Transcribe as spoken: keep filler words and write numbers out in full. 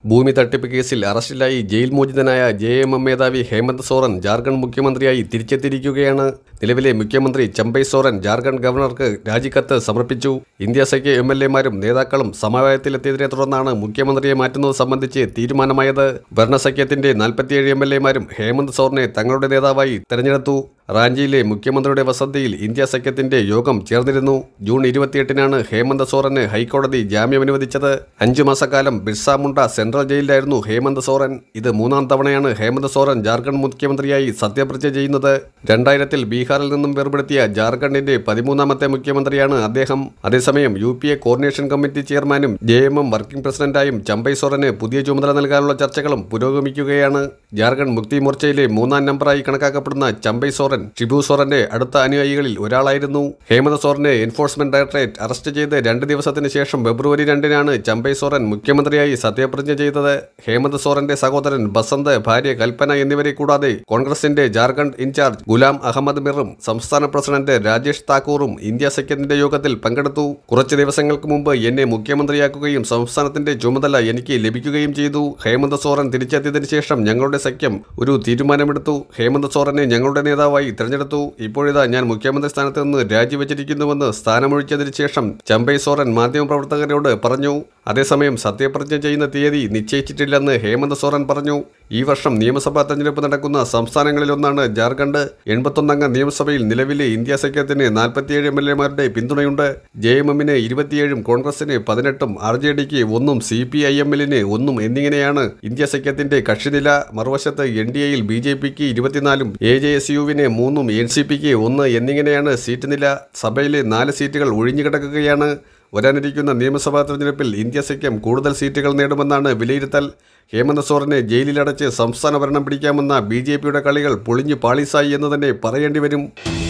ഭൂമി തട്ടിപ്പ് കേസിൽ അറസ്റ്റിലായി ജയിൽ മോചിതനായ ജെ എം എം മേധാവി ഹേമന്ത് സോറൻ ജാർഖണ്ഡ് മുഖ്യമന്ത്രിയായി തിരിച്ചെത്തിയിരിക്കുകയാണ്. നിലവിലെ മുഖ്യമന്ത്രി ചമ്പൈ സോറൻ ജാർഖണ്ഡ് ഗവർണർക്ക് രാജിക്കത്ത് സമർപ്പിച്ചു. ഇന്ത്യ സഖ്യ എം എൽ എമാരും നേതാക്കളും സമവായത്തിലെത്തിയതിനെ തുടർന്നാണ് മുഖ്യമന്ത്രിയെ മാറ്റുന്നത് സംബന്ധിച്ച് തീരുമാനമായത്. ഭരണസഖ്യത്തിന്റെ നാൽപ്പത്തിയേഴ് എം എൽ എമാരും ഹേമന്ത് സോറനെ തങ്ങളുടെ നേതാവായി തെരഞ്ഞെടുത്തു. റാഞ്ചിയിലെ മുഖ്യമന്ത്രിയുടെ വസതിയിൽ ഇന്ത്യ സഖ്യത്തിന്റെ യോഗം ചേർന്നിരുന്നു. ജൂൺ ഇരുപത്തിയെട്ടിനാണ് ഹേമന്ത് സോറന് ഹൈക്കോടതി ജാമ്യം അനുവദിച്ചത്. അഞ്ചു മാസക്കാലം ബിർസ മുണ്ട സെൻട്രൽ ജയിലിലായിരുന്നു ഹേമന്ത് സോറൻ. ഇത് മൂന്നാം തവണയാണ് ഹേമന്ത് സോറൻ ജാർഖണ്ഡ് മുഖ്യമന്ത്രിയായി സത്യപ്രതിജ്ഞ ചെയ്യുന്നത്. രണ്ടായിരത്തിൽ ബീഹാറിൽ നിന്നും വേർപെടുത്തിയ ജാർഖണ്ഡിന്റെ പതിമൂന്നാമത്തെ മുഖ്യമന്ത്രിയാണ് അദ്ദേഹം. അതേസമയം U P A coordination committee ചെയർമാനും ജെ എം എം വർക്കിംഗ് പ്രസിഡന്റായും ചമ്പൈ സോറന് പുതിയ ചുമതല നൽകാനുള്ള ചർച്ചകളും പുരോഗമിക്കുകയാണ്. ജാർഖണ്ഡ് മുക്തി മോർച്ചയിലെ മൂന്നാം നമ്പറായി കണക്കാക്കപ്പെടുന്ന ചമ്പൈ സോറൻ ഷിബു സോറന്റെ അടുത്ത അനുയായികളിൽ ഒരാളായിരുന്നു. ഹേമന്ത് സോറനെ എൻഫോഴ്സ്മെന്റ് ഡയറക്ടറേറ്റ് അറസ്റ്റ് ചെയ്ത് രണ്ട് ദിവസത്തിന് ശേഷം ഫെബ്രുവരി രണ്ടിനാണ് ചമ്പൈ സോറൻ മുഖ്യമന്ത്രിയായി സത്യപ്രതിജ്ഞ ചെയ്തത്. ഹേമന്ത് സോറന്റെ സഹോദരൻ ബസന്ത്, ഭാര്യ കൽപ്പന എന്നിവരെ കൂടാതെ കോൺഗ്രസിന്റെ ജാർഖണ്ഡ് ഇൻചാർജ് ഗുലാം അഹമ്മദ് മിറും സംസ്ഥാന പ്രസിഡന്റ് രാജേഷ് താക്കൂറും ഇന്ത്യ സഖ്യത്തിന്റെ യോഗത്തിൽ പങ്കെടുത്തു. കുറച്ചു ദിവസങ്ങൾക്ക് മുമ്പ് എന്നെ മുഖ്യമന്ത്രിയാക്കുകയും സംസ്ഥാനത്തിന്റെ ചുമതല എനിക്ക് ലഭിക്കുകയും ചെയ്തു. ഹേമന്ത് സോറൻ തിരിച്ചെത്തിയതിനു ശേഷം ഞങ്ങളുടെ സഖ്യം ഒരു തീരുമാനമെടുത്തു. ഹേമന്ത് സോറനെ ഞങ്ങളുടെ നേതാവായി തെരഞ്ഞെടുത്തു. ഇപ്പോഴിതാ ഞാൻ മുഖ്യമന്ത്രി സ്ഥാനത്ത് നിന്ന് രാജിവെച്ചിരിക്കുന്നുവെന്ന് സ്ഥാനമൊഴിച്ചതിനു ശേഷം ചമ്പൈ സോറൻ മാധ്യമപ്രവർത്തകരോട് പറഞ്ഞു. അതേസമയം സത്യപ്രതിജ്ഞ ചെയ്യുന്ന തീയതി നിശ്ചയിച്ചിട്ടില്ലെന്ന് ഹേമന്ത് സോറൻ പറഞ്ഞു. ഈ വർഷം നിയമസഭാ തെരഞ്ഞെടുപ്പ് നടക്കുന്ന സംസ്ഥാനങ്ങളിലൊന്നാണ് ജാർഖണ്ഡ്. എൺപത്തൊന്നംഗ നിയമസഭയിൽ നിലവിലെ ഇന്ത്യ സഖ്യത്തിന് നാൽപ്പത്തിയേഴ് എം എൽ എമാരുടെ പിന്തുണയുണ്ട്. ജെ എം എമ്മിന് ഇരുപത്തിയേഴും കോൺഗ്രസിന് പതിനെട്ടും ആർ ജെ ഡിക്ക് ഒന്നും സി പി ഐ എമ്മിലിന് ഒന്നും എന്നിങ്ങനെയാണ് ഇന്ത്യ സഖ്യത്തിന്റെ കക്ഷിനില. മറുവശത്ത് എൻ ഡി എയിൽ ബി ജെ പിക്ക് ഇരുപത്തിനാലും എ ജെ എസ് യുവിന് മൂന്നും എൻ സി പിക്ക് ഒന്ന് എന്നിങ്ങനെയാണ് സീറ്റ് നില. സഭയിലെ നാല് സീറ്റുകൾ ഒഴിഞ്ഞുകിടക്കുകയാണ്. വരാനിരിക്കുന്ന നിയമസഭാ തെരഞ്ഞെടുപ്പിൽ ഇന്ത്യ സഖ്യം കൂടുതൽ സീറ്റുകൾ നേടുമെന്നാണ് വിലയിരുത്തൽ. ഹേമന്ത് സോറനെ ജയിലിലടച്ച് സംസ്ഥാന ഭരണം പിടിക്കാമെന്ന ബി ജെ പിയുടെ കളികൾ പൊളിഞ്ഞു പാളീസായി എന്ന് തന്നെ പറയേണ്ടി വരും.